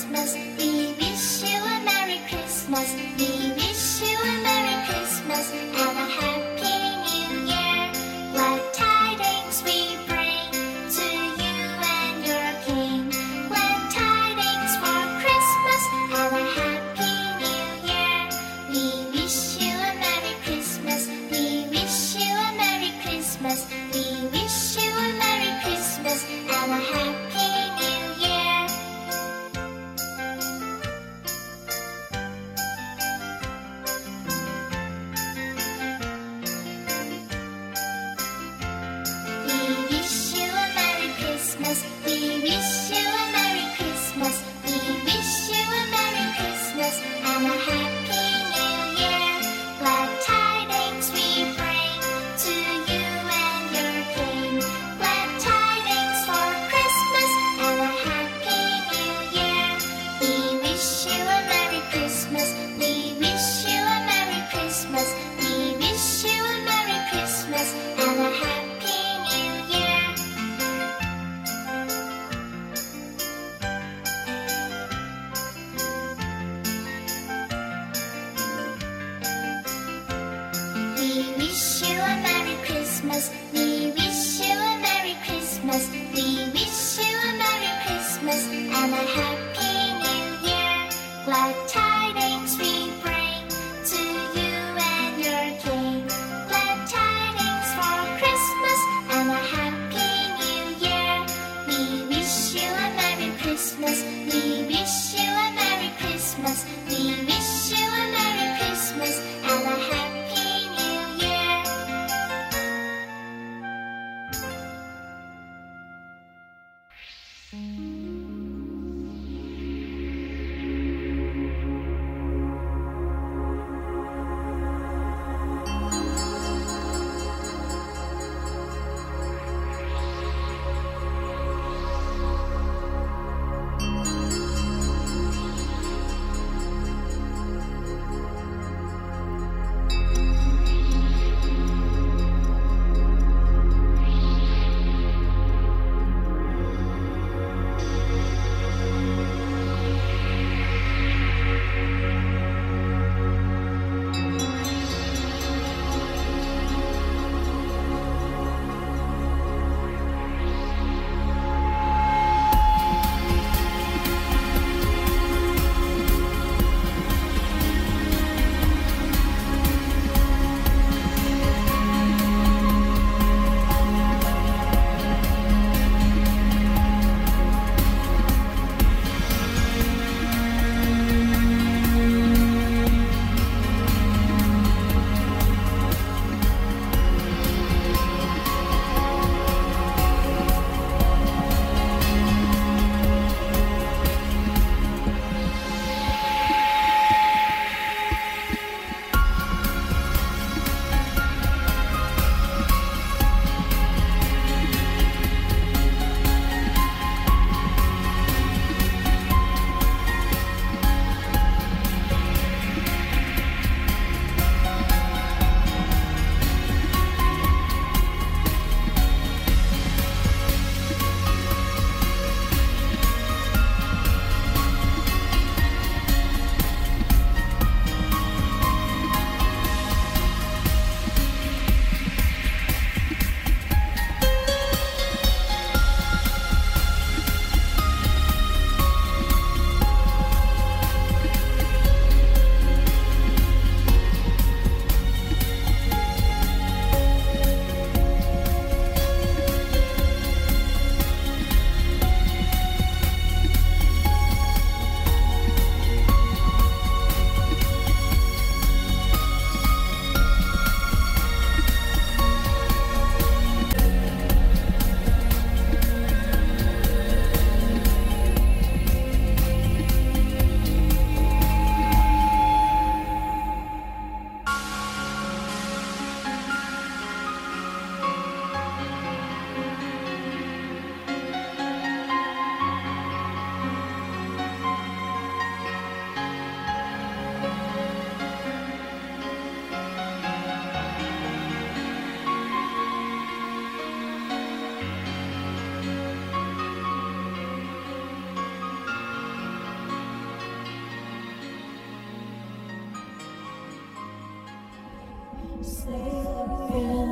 Christmas. We wish you a Merry Christmas. We wish you a Merry Christmas and a Happy New Year. Glad tidings we bring to you and your King. Glad tidings for Christmas and a Happy New Year. We wish you a Merry Christmas. We wish you a Merry Christmas. We wish you a Merry Christmas and a Happy New Year. We wish you a Merry Christmas. We wish you a Merry Christmas. We wish you a Merry Christmas and a Happy New Year. Glad tidings we bring to you and your King. Glad tidings for Christmas and a Happy New Year. We wish you a Merry Christmas. We wish you a Merry Christmas. We wish you a Merry Christmas and a Happy New Year. We wish you a Merry Christmas. We wish you a Merry Christmas. We wish you a Merry Christmas and a Happy New Year. Glad tidings we bring to you and your King. Glad tidings for Christmas and a Happy New Year. We wish you a Merry Christmas. We wish you a Merry Christmas. We wish you a Merry Christmas and a Happy New Year. Yeah.